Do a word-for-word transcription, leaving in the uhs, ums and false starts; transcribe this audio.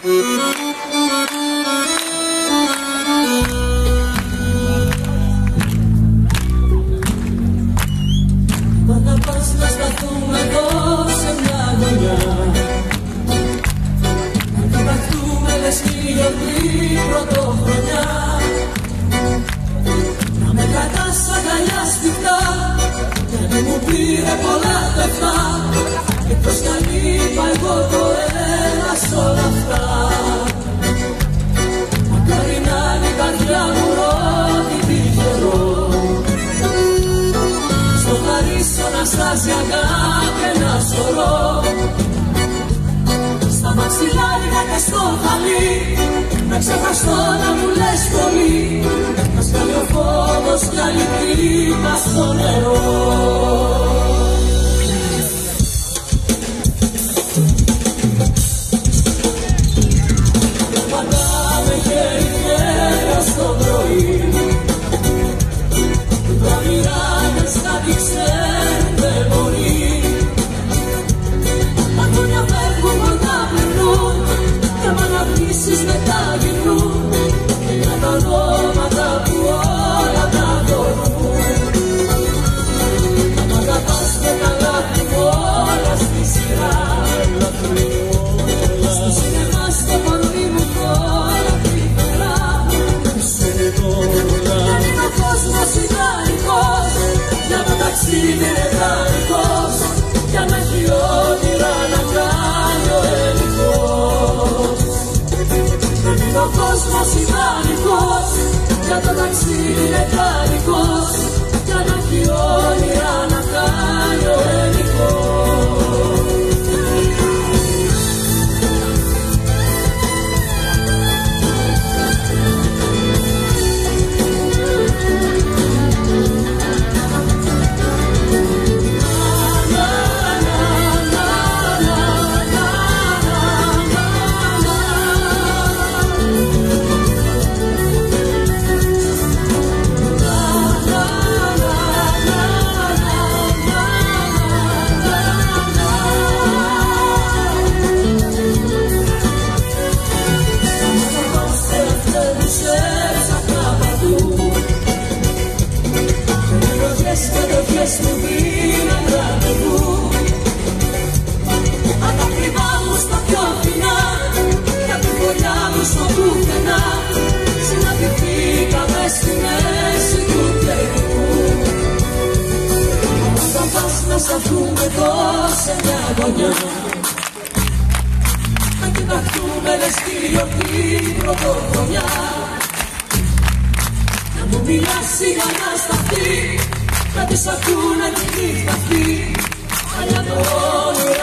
Μα να πας να σταθούμε εδώ σε μια γωνιά, να κοιταχτούμε λες κι η γιορτή πρωτοχρονιά, να με κρατάς αγκαλιά σφιχτά και δεν μου πήρε πολλά λεφτά, και ποιος κι αν είπα εγώ το ένα σ' όλα αυτά. Μακάρι να είναι η καρδιά μου ό,τι τυχερό, στο χαρίσω να στάζει αγάπη ένα σωρό, στα μαξιλάρια και στο χαλί, να ξεχαστώ να μου λες πολύ, να σκάλει ο φόβος κι άλλη τρύπα στο νερό. Πατάμε χέρι χέρι στο πρωί, τα μοιράδες κάτι ξέρουν δεν μπορεί. Τα χρόνια φεύγουν κοντά περνούν, και μ' αναπτύσσεις μετά γυρνούν, και για τα ονόματα που όλα τα δωρούν. Μα τα πας με τα λάθη όλα στη σειρά, στο σινεμά στο κορμί μου τώρα τρυφερά. Δεν είναι ο κόσμος ιδανικός, για το ταξίδι είναι δανεικός, για να έχει όνειρα να κάνει ο ελληνικός. Δεν είναι ο κόσμος ιδανικός, για το ταξίδι είναι δανεικός, για να έχει όνειρα να κάνει ο ελληνικός. Μου δίναν ραντεβού, αν τα κρυβά μου στα πιο φινά, για την φωλιά μου στο πουθενά, συναντηθήκαμε στη μέση του τελικού. Όταν πας να σταθούμε εδώ σε μια γωνιά, να κοιταχτούμε λες κι η γιορτή πρωτοχρονιά, να μου μιλάσει για να σταθεί, κάτι σ' ακούνε τη νύχτα αυτή, αλλά το όνειρο